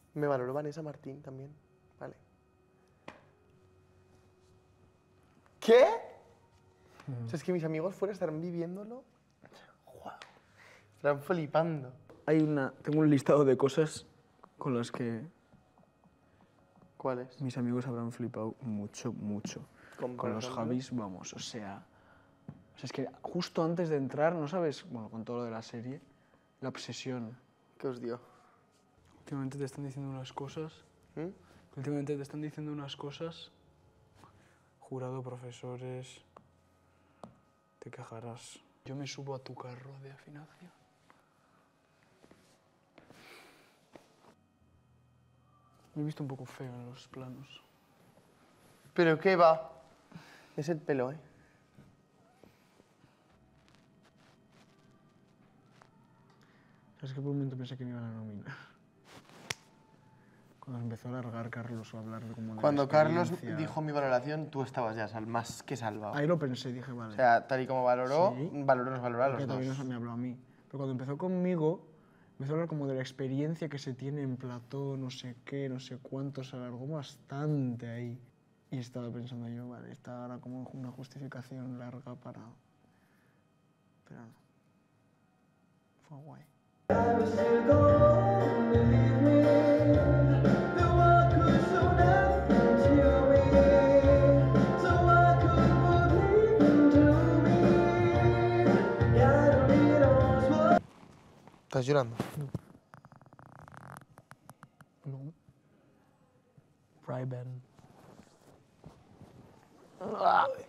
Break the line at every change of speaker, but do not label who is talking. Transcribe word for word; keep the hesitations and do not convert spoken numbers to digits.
Me valoró Vanessa Martín también. Vale. ¿Qué? Mm. O sea, es que mis amigos fuera estarán viviéndolo. ¡Wow! Estarán flipando.
Hay una... Tengo un listado de cosas con las que...
¿Cuáles?
Mis amigos habrán flipado mucho, mucho.
Con,
con los
ejemplo?
Javis, vamos, o sea... O sea, es que justo antes de entrar, ¿no sabes? Bueno, con todo lo de la serie, la obsesión.
¿Qué os dio?
Últimamente te están diciendo unas cosas...
¿Mm?
Últimamente te están diciendo unas cosas... Jurado, profesores... Te quejarás. Yo me subo a tu carro de afinación. Me he visto un poco feo en los planos.
¿Pero qué va? Es el pelo, ¿eh?
¿Sabes que por un momento pensé que me iban a nominar? Cuando empezó a largar Carlos o a hablar de cómo...
Cuando Carlos dijo mi valoración, tú estabas ya sal más que salvado.
Ahí lo pensé, dije, vale.
O sea, tal y como valoró,
sí.
valoró nos valoró a los
Porque
dos.
también me habló a mí. Pero cuando empezó conmigo, empezó a hablar como de la experiencia que se tiene en plató, no sé qué, no sé cuánto, se alargó bastante ahí. Y estaba pensando yo, vale, está ahora como una justificación larga para... Pero no. Fue guay.
¿Estás llorando?
No. Ray-Ban.